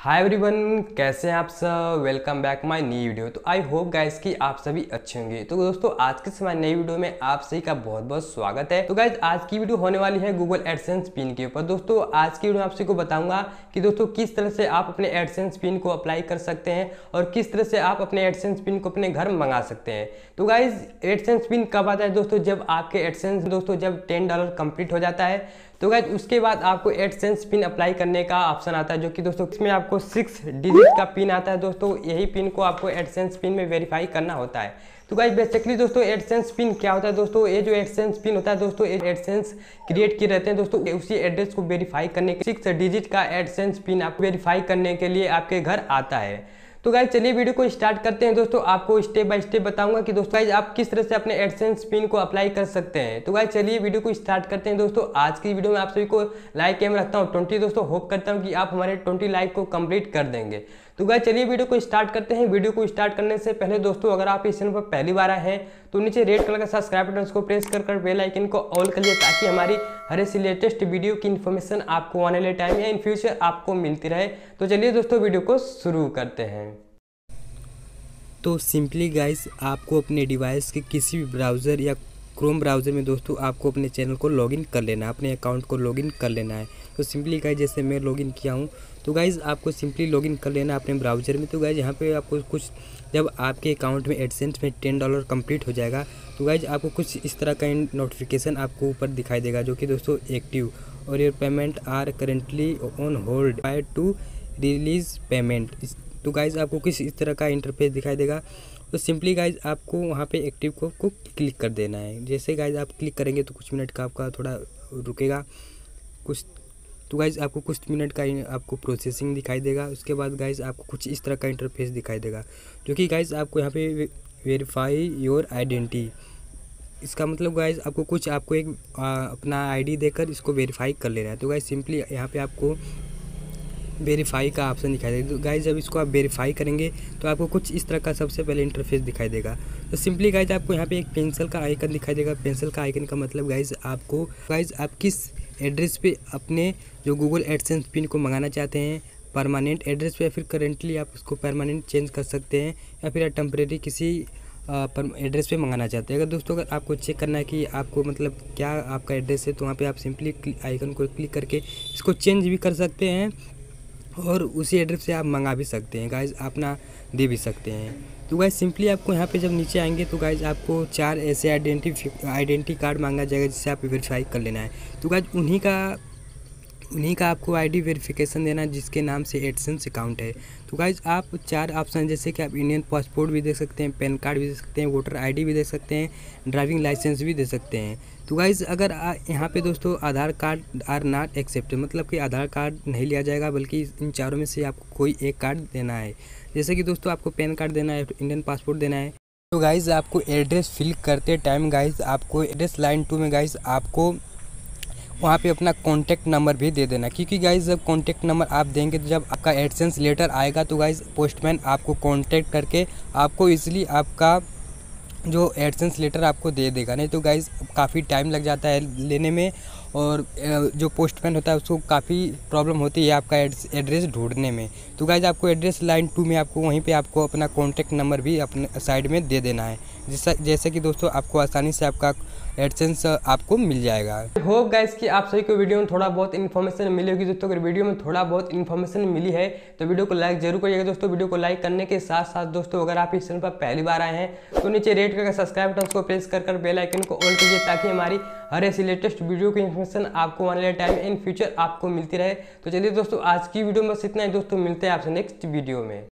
Hi everyone, कैसे हैं आप सब। Welcome back my new video. तो आई होप गाइस कि आप सभी अच्छे होंगे। तो दोस्तों आज के समय नई वीडियो में आप सभी का बहुत बहुत स्वागत है। तो गाइस आज की वीडियो होने वाली है गूगल एडसेंस पिन के ऊपर। दोस्तों आज की वीडियो में आप सभी को बताऊंगा कि दोस्तों किस तरह से आप अपने एडसेंस पिन को अप्लाई कर सकते हैं और किस तरह से आप अपने एडसेंस पिन को अपने घर मंगा सकते हैं। तो गाइस एडसेंस पिन कब आता है दोस्तों, जब आपके एडसेंस दोस्तों जब $10 कंप्लीट हो जाता है तो गाइस उसके बाद आपको एडसेंस पिन अप्लाई करने का ऑप्शन आता है, जो कि दोस्तों इसमें आपको 6 डिजिट का पिन आता है। दोस्तों यही पिन को आपको एडसेंस पिन में वेरीफाई करना होता है। तो गाइस बेसिकली दोस्तों एडसेंस पिन क्या होता है दोस्तों, ये जो एडसेंस पिन होता है दोस्तों एडसेंस क्रिएट किए रहते हैं दोस्तों, उसी एड्रेस को वेरीफाई करने के 6 डिजिट का एडसेंस पिन आपको वेरीफाई करने के लिए आपके घर आता है। तो गाइस चलिए वीडियो को स्टार्ट करते हैं। दोस्तों आपको स्टेप बाय स्टेप बताऊंगा कि दोस्तों गाइस आप किस तरह से अपने एडसेंस पिन को अप्लाई कर सकते हैं। तो गाइस चलिए वीडियो को स्टार्ट करते हैं। दोस्तों आज की वीडियो में आप सभी को लाइक एम रखता हूं 20। दोस्तों होप करता हूं कि आप हमारे 20 लाइक को कंप्लीट कर देंगे। तो गाइस चलिए वीडियो को स्टार्ट करते हैं। वीडियो को स्टार्ट करने से पहले दोस्तों अगर आप इस चैनल पर पहली बार आए हैं तो नीचे रेड कलर का सब्सक्राइब बटन को प्रेस कर बेल आइकन को ऑल कर लिए, ताकि हमारी हर ऐसी लेटेस्ट वीडियो की इन्फॉर्मेशन आपको आने वाले टाइम या इन फ्यूचर आपको मिलती रहे। तो चलिए दोस्तों वीडियो को शुरू करते हैं। तो सिंपली गाइस आपको अपने डिवाइस के किसी भी ब्राउज़र या क्रोम ब्राउज़र में दोस्तों आपको अपने चैनल को लॉगिन कर लेना है, अपने अकाउंट को लॉगिन कर लेना है। तो सिंपली गाइस जैसे मैं लॉगिन किया हूँ तो गाइस आपको सिंपली लॉगिन कर लेना है अपने ब्राउज़र में। तो गाइस यहाँ पे आपको कुछ जब आपके अकाउंट में एडसेंस में $10 कंप्लीट हो जाएगा तो गाइस आपको कुछ इस तरह का नोटिफिकेशन आपको ऊपर दिखाई देगा, जो कि दोस्तों एक्टिव और your payment are currently on hold by to release payment. तो गाइज़ आपको किस इस तरह का इंटरफेस दिखाई देगा। तो सिंपली गाइज़ आपको वहाँ पे एक्टिव को क्लिक कर देना है। जैसे गाइज़ आप क्लिक करेंगे तो कुछ मिनट का आपका थोड़ा रुकेगा कुछ। तो गाइज़ आपको कुछ मिनट का आपको प्रोसेसिंग दिखाई देगा। उसके बाद गाइज़ आपको कुछ इस तरह का इंटरफेस दिखाई देगा, जो कि गाइज़ आपको यहाँ पे वेरीफाई योर आइडेंटिटी। इसका मतलब गाइज़ आपको एक अपना आईडी देकर इसको वेरीफाई कर लेना है। तो गाइज़ सिंपली यहाँ पे आपको वेरीफाई का ऑप्शन दिखाई देगा। तो गाइज़ जब इसको आप वेरीफाई करेंगे तो आपको कुछ इस तरह का सबसे पहले इंटरफेस दिखाई देगा। तो सिंपली गाइज़ आपको यहाँ पे एक पेंसिल का आइकन दिखाई देगा। पेंसिल का आइकन का मतलब गाइज़ आप किस एड्रेस पे अपने जो गूगल एडसेंस पिन को मंगाना चाहते हैं, परमानेंट एड्रेस पे या फिर करेंटली आप उसको परमानेंट चेंज कर सकते हैं, या फिर टेम्परेरी किसी एड्रेस पे मंगाना चाहते हैं। अगर दोस्तों अगर आपको चेक करना है कि आपको मतलब क्या आपका एड्रेस है, तो वहाँ पे आप सिंपली आइकन को क्लिक करके इसको चेंज भी कर सकते हैं और उसी एड्रेस से आप मंगा भी सकते हैं गाइज़, अपना दे भी सकते हैं। तो गाइज़ सिंपली आपको यहाँ पे जब नीचे आएंगे तो गाइज़ आपको 4 ऐसे आइडेंटिटी कार्ड मांगा जाएगा जिससे आप वेरीफाई कर लेना है। तो गाइज़ उन्हीं का आपको आईडी वेरिफिकेशन देना है जिसके नाम से एडसेंस अकाउंट है। तो गाइज़ आप 4 ऑप्शन जैसे कि आप इंडियन पासपोर्ट भी दे सकते हैं, पैन कार्ड भी दे सकते हैं, वोटर आईडी भी दे सकते हैं, ड्राइविंग लाइसेंस भी दे सकते हैं। तो गाइज़ अगर यहाँ पे दोस्तों Aadhaar card are not accepted, मतलब कि आधार कार्ड नहीं लिया जाएगा, बल्कि इन चारों में से आपको कोई एक कार्ड देना है। जैसे कि दोस्तों आपको पैन कार्ड देना है, इंडियन पासपोर्ट देना है। तो गाइज़ आपको एड्रेस फिल करते टाइम गाइज़ आपको एड्रेस लाइन 2 में गाइज़ आपको वहाँ पे अपना कॉन्टैक्ट नंबर भी दे देना, क्योंकि गाइज़ जब कॉन्टैक्ट नंबर आप देंगे तो जब आपका एडसेंस लेटर आएगा तो गाइज़ पोस्टमैन आपको कॉन्टैक्ट करके आपको इजीली आपका जो एडसेंस लेटर आपको दे देगा। नहीं तो गाइज़ काफ़ी टाइम लग जाता है लेने में, और जो पोस्टमैन होता है उसको काफ़ी प्रॉब्लम होती है आपका एड्रेस ढूंढने में। तो गाइज़ आपको एड्रेस लाइन 2 में आपको वहीं पे आपको अपना कॉन्टैक्ट नंबर भी अपने साइड में दे देना है, जैसे कि दोस्तों आपको आसानी से आपका एडसेंस आपको मिल जाएगा। होप गाइस कि आप सभी को वीडियो में थोड़ा बहुत इन्फॉर्मेशन मिली होगी। दोस्तों अगर वीडियो में थोड़ा बहुत इन्फॉर्मेशन मिली है तो वीडियो को लाइक जरूर करिएगा। दोस्तों वीडियो को लाइक करने के साथ साथ दोस्तों अगर आप इस चैनल पर पहली बार आए हैं तो नीचे रेड कलर का सब्सक्राइब बटन को प्रेस कर बेल आइकन को ऑल कीजिए, ताकि हमारी हर ऐसी लेटेस्ट वीडियो की इन्फॉर्मेशन आपको आने वाले टाइम इन फ्यूचर आपको मिलती रहे। तो चलिए दोस्तों आज की वीडियो में बस इतना ही। दोस्तों मिलते हैं आपसे नेक्स्ट वीडियो में।